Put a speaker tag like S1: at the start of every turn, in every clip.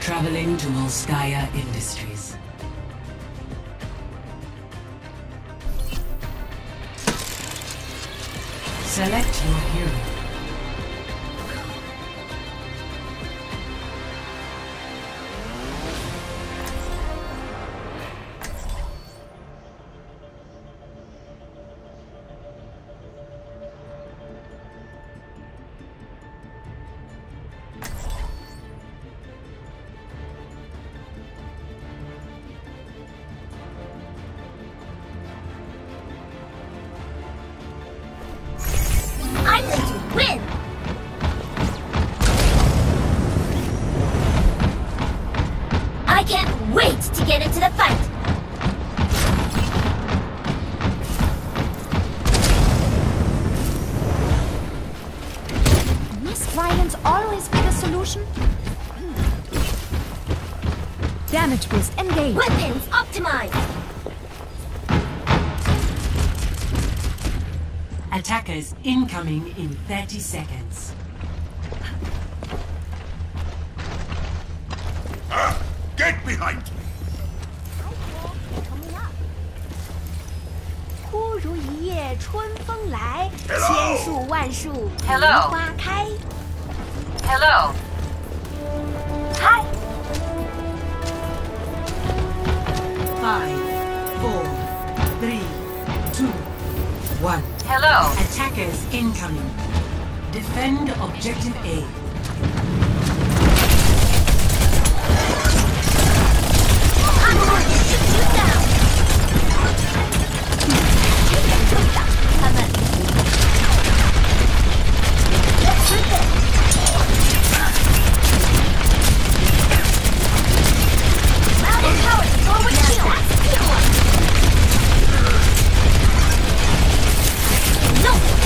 S1: Traveling to Volskaya Industries. Select your hero.
S2: I'm going to win! I can't wait to get into the fight!
S3: Must violence always be the solution? Damage boost engaged.
S2: Weapons optimized!
S1: Attackers incoming in 30 seconds.
S4: Get behind!
S3: 忽如一夜春风来，
S4: Hello
S3: 千树万树梨
S5: Hello
S3: 花开。
S5: Hello.
S3: Hi.
S1: 5, 4, 3, 2, 1.
S5: Hello.
S1: Attackers incoming. Defend objective A.
S2: I'm going to shoot you down! 击打他们 Let's rip it! Loud and power, forward shield! No!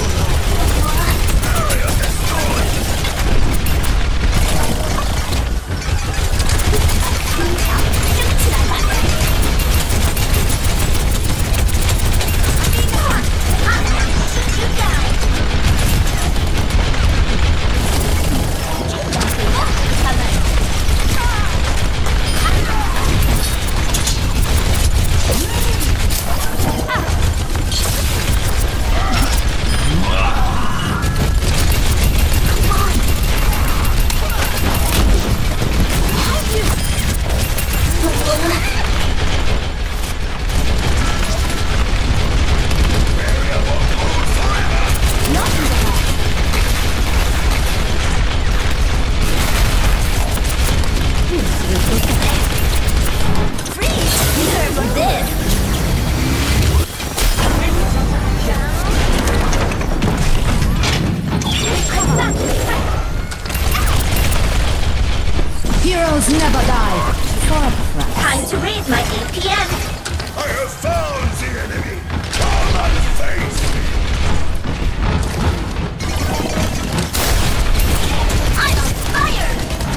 S3: Heroes never die.
S2: Time to raise my APM!
S4: I have found the enemy! Come and face me!
S2: I'm on fire!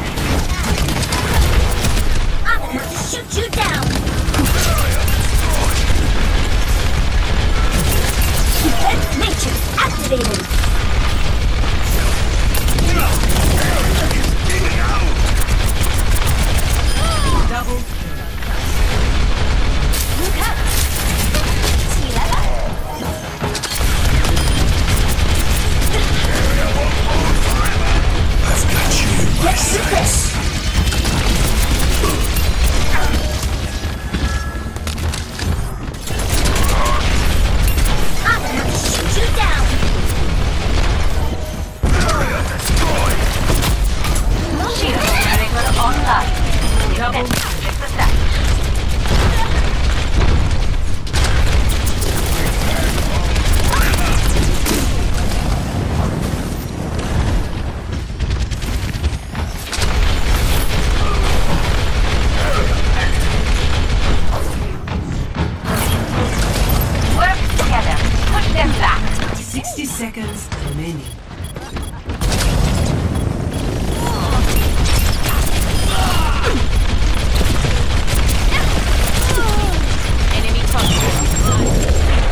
S2: I'm gonna have to shoot you down! Defense matrix activated!
S1: Double.
S2: Look up! 起来吧
S4: I've got you in my sights!
S2: I'm gonna have to shoot you down!
S5: Shield generator online. Double. Check the stats. Work together. Push them back.
S1: 60 seconds remaining.
S5: Enemy contact.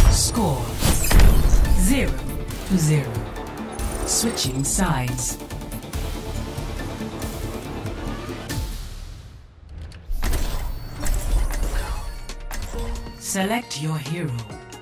S1: Score 0-0. Switching sides. Select your hero.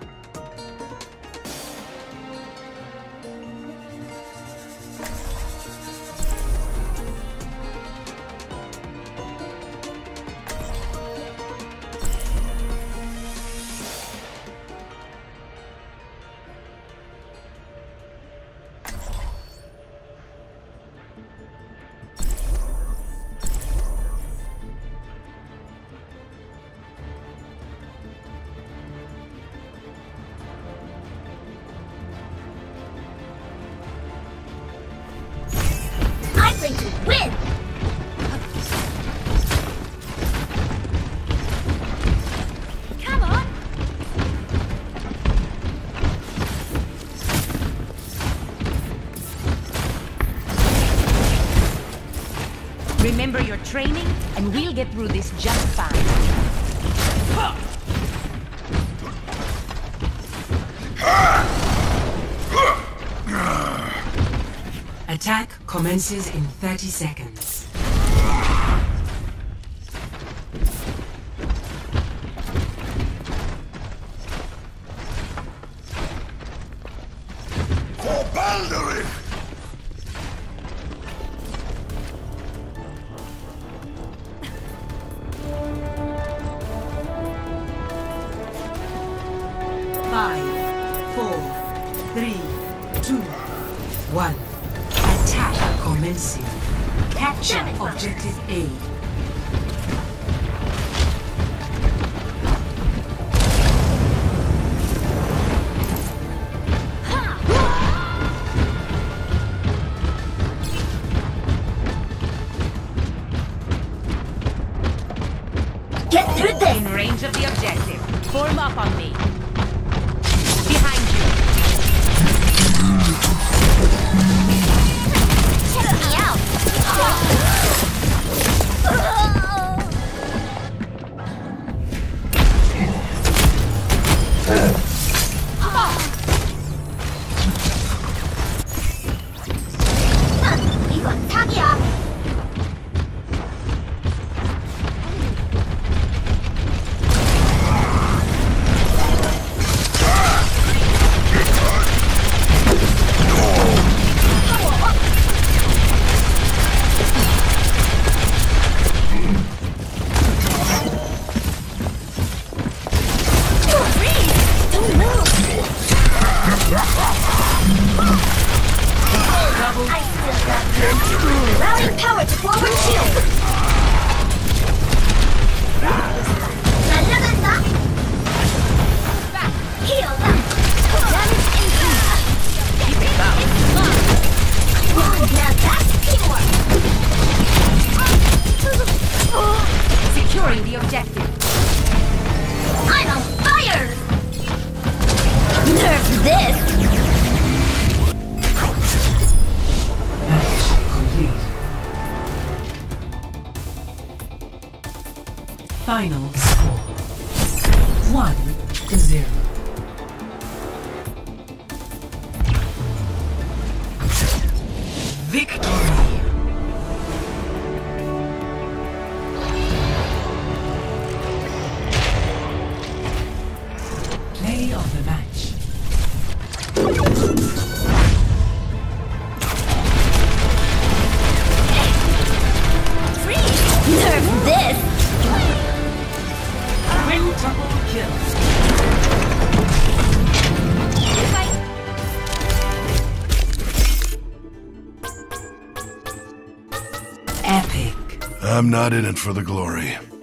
S2: I'm going to win! Come on!
S3: Remember your training, and we'll get through this just fine.
S1: Attack commences in 30 seconds.
S4: For Balderich!
S1: Five, 4, 3, 2, 1. Attack commencing. Capture objective A.
S2: Get through this!
S3: In range of the objective. Form up on me. Behind you.
S2: Check me out! 이건 사기야! I still got you. Rally power to forward shield. 날려간다. Heal them. Damage increase. Keep it up. Now that's teamwork.
S3: Securing the objective.
S2: I'm on fire. Nerf this.
S1: Complete. Final score 1-0. Victory! Play of the match.
S2: Nerf this.
S1: Quintuple kill. Epic.
S4: I'm not in it for the glory.